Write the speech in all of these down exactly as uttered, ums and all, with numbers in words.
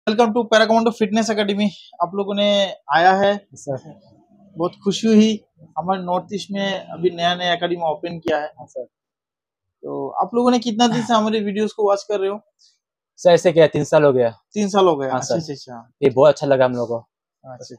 Welcome to para commando fitness academy. आप लोगों ने आया है सर। बहुत खुशी हुई। हमारे नॉर्थ ईस्ट में अभी नया नया एकेडमी ओपन किया है सर। तो आप लोगों ने कितना दिन से हमारे वीडियोस को वॉच कर रहे हो? सर ऐसे क्या तीन साल हो गया। तीन साल हो गया। हाँ, अच्छा सर। अच्छा अच्छा ये बहुत अच्छा लगा हम लोग को। अच्छा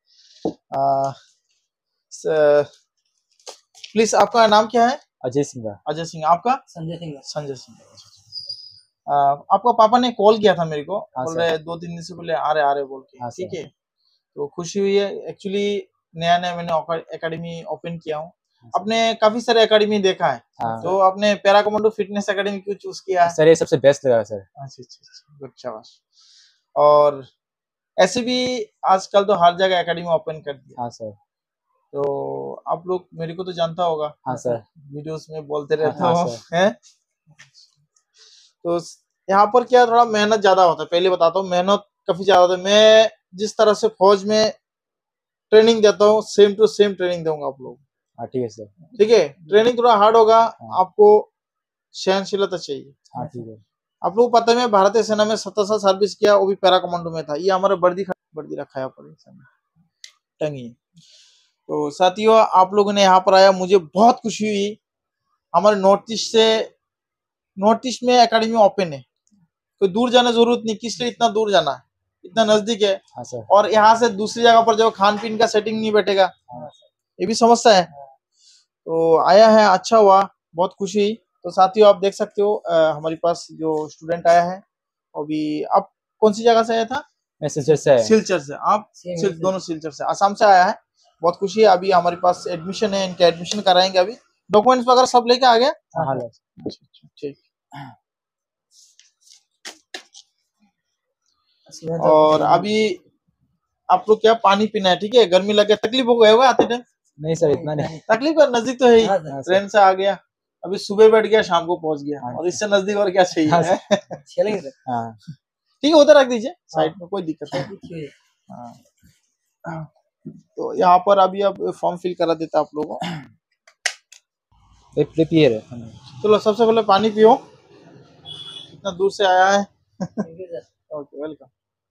अच्छा। प्लीज आपका नाम क्या है? अजय सिंह। अजय सिंह। आपका? संजय सिंह। संजय सिंह। आ, आपका पापा ने कॉल किया था मेरे को, हाँ, बोल रहे दो तीन दिन से बोले आ रहे आ रहे बोल के। हाँ, ठीक है, तो खुशी हुई है। एक्चुअली नया नया मैंने एकेडमी ओपन किया हूँ। आपने काफी सारे एकेडमी देखा है, हाँ। तो आपने पैरा कमांडो फिटनेस एकेडमी क्यों चूज किया है? सर ये सबसे बेस्ट लगा सर। अच्छा अच्छा अच्छा, अच्छा बस। और ऐसे भी आजकल तो हर जगह एकेडमी ओपन कर दिया। हाँ सर। तो आप लोग मेरे को तो जानता होगा। हाँ सर। वीडियोस में बोलते रहते हाँ, हो सर। हैं। तो यहाँ पर क्या थोड़ा मेहनत ज्यादा होता है। पहले बताता हूँ, मेहनत काफी ज्यादा होता है। मैं जिस तरह से फौज में ट्रेनिंग देता हूँ सेम टू सेम ट्रेनिंग दूंगा आप लोग। हाँ ठीक है सर। ठीक है, ट्रेनिंग थोड़ा हार्ड होगा। हाँ। आपको सहनशीलता चाहिए। हाँ ठीक है। आप लोग पता है मैं भारतीय सेना में सत्तर साल सर्विस किया, वो भी पैरा कमांडो में था। ये हमारा वर्दी वर्दी रखा है पर टंगी। तो साथियों आप लोगों ने यहाँ पर आया, मुझे बहुत खुशी हुई। हमारे नॉर्थ ईस्ट से नॉर्थ ईस्ट में एकेडमी ओपन है। कोई दूर जाने जरूरत नहीं, किस लिए इतना दूर जाना है, इतना नजदीक है। हाँ सर। और यहाँ से दूसरी जगह पर जो खान पीन का सेटिंग नहीं बैठेगा, ये भी समस्या है। तो आया है, अच्छा हुआ, बहुत खुशी हुई। तो साथियों आप देख सकते हो आ, हमारे पास जो स्टूडेंट आया है अभी। आप कौन सी जगह से आया था? मैं सिलचर से है। सिलचर से। आप सिल, दोनों सिलचर से, आसाम से आया है। बहुत खुशी है। अभी हमारे पास एडमिशन है, इनके एडमिशन कराएंगे। अभी डॉक्यूमेंट्स वगैरह सब लेके आ गया। हाँ ठीक। और अभी आप लोग क्या पानी पीना है, ठीक है? गर्मी लगे, तकलीफ हो गया होगा आते टाइम? नहीं सर इतना नहीं। तकलीफ है, नजदीक तो है ही। ट्रेन से आ गया, अभी सुबह बैठ गया, शाम को पहुंच गया। हाँ, और इससे नजदीक और क्या चाहिए? हाँ, है हाँ। ठीक है, उधर रख दीजिए साइड में, कोई दिक्कत नहीं। हाँ, तो यहाँ पर अभी अब फॉर्म फिल करा देता आप लोगों को। प्रिपेयर है। चलो सबसे पहले पानी पियो, इतना दूर से आया है। Okay, welcome.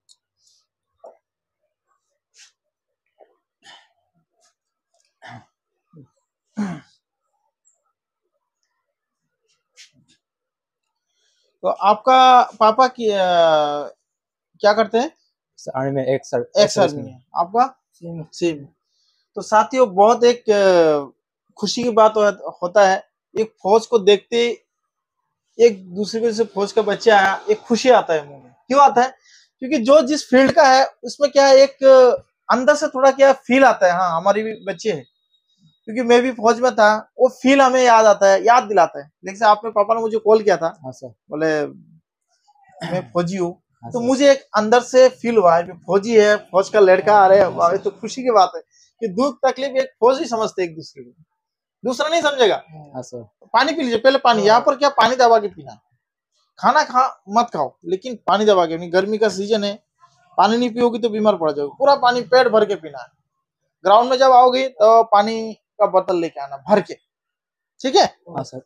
तो आपका पापा की आ, क्या करते हैं? आर्मी में एक सर एक्स आर्मी है। आपका? सेम। तो साथियों बहुत एक खुशी की बात हो, होता है। एक फौज को देखते एक दूसरे से फौज का बच्चा आया, एक खुशी आता है मुंह में। क्यों आता है? क्योंकि जो जिस फील्ड का है उसमें क्या है, एक अंदर से थोड़ा क्या फील आता है। हाँ हमारी भी बच्चे हैं, क्योंकि मैं भी फौज में था, वो फील हमें याद आता है, याद दिलाता है। जैसे आपने पापा ने मुझे कॉल किया था। हाँ सर। बोले मैं फौजी हूँ। हाँ तो सर। मुझे एक अंदर से फील हुआ है फौजी है, फौज का लड़का आ रहा है। तो खुशी की बात है कि दुख तकलीफ एक फौज ही समझते एक दूसरे को, दूसरा नहीं समझेगा। हाँ सर। पानी पी लीजिए पहले। पानी यहाँ पर क्या पानी दबा के पीना। खाना खा मत खाओ, लेकिन पानी दबा के। गर्मी का सीजन है, पानी नहीं पियोगी तो बीमार पड़ जाओगे। पूरा पानी पेट भर के पीना है। ग्राउंड में जब आओगे तो पानी का बोतल लेके आना भर के, ठीक है? हाँ सर।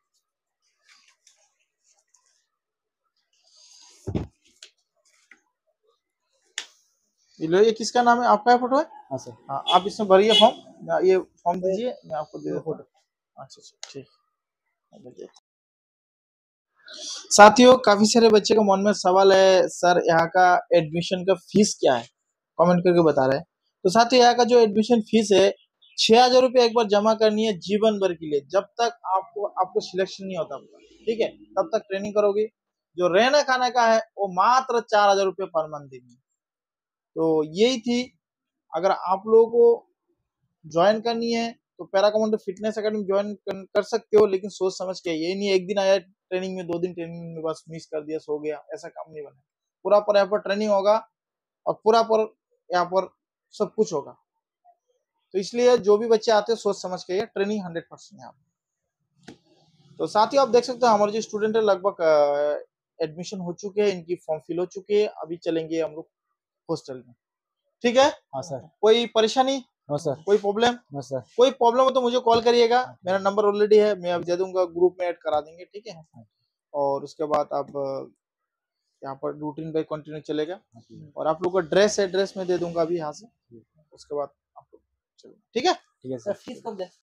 ये किसका नाम है? आपका फोटो है? हाँ सर। हाँ, आप इसमें भरिए फॉर्म। ये फॉर्म दीजिए, मैं आपको दे देता हूँ। अच्छा अच्छा ठीक। साथियों काफी सारे बच्चे के मन में सवाल है, सर यहाँ का एडमिशन का फीस क्या है? कमेंट करके बता रहे हैं। तो साथियों यहाँ का जो एडमिशन फीस है, छह हजार रुपये एक बार जमा करनी है जीवन भर के लिए। जब तक आपको आपको सिलेक्शन नहीं होता, ठीक है, तब तक ट्रेनिंग करोगे। जो रहने खाने का है वो मात्र चार हजार रुपये पर मंथ देंगे। तो यही थी। अगर आप लोगों को ज्वाइन करनी है तो para commando fitness academy join कर सकते हो, लेकिन सोच समझ के। ये नहीं एक दिन आया ट्रेनिंग में, दो दिन ट्रेनिंग में बस मिस कर दिया, सो गया, ऐसा काम नहीं बना। पूरा पर यहाँ पर ट्रेनिंग होगा और पूरा पर यहाँ पर सब कुछ होगा। तो इसलिए जो भी बच्चे आते हैं सोच समझ के, ट्रेनिंग हंड्रेड परसेंट यहाँ पर। तो साथ ही आप देख सकते हो हमारे जो स्टूडेंट है लगभग एडमिशन हो चुके हैं, इनकी फॉर्म फिल हो चुके हैं। अभी चलेंगे हम लोग हॉस्टल में, ठीक है? हाँ सर। कोई परेशानी? No sir. कोई प्रॉब्लम? No sir. कोई प्रॉब्लम हो तो मुझे कॉल करिएगा, मेरा नंबर ऑलरेडी है, मैं अब दे दूंगा, ग्रुप में ऐड करा देंगे, ठीक है? और उसके बाद आप यहाँ पर रूटीन बाई कंटिन्यू चलेगा। और आप लोग का ड्रेस है, ड्रेस में दे दूंगा अभी यहाँ से, उसके बाद आप लोग चलो, ठीक है। ठीक है सर सर। फीस कब दे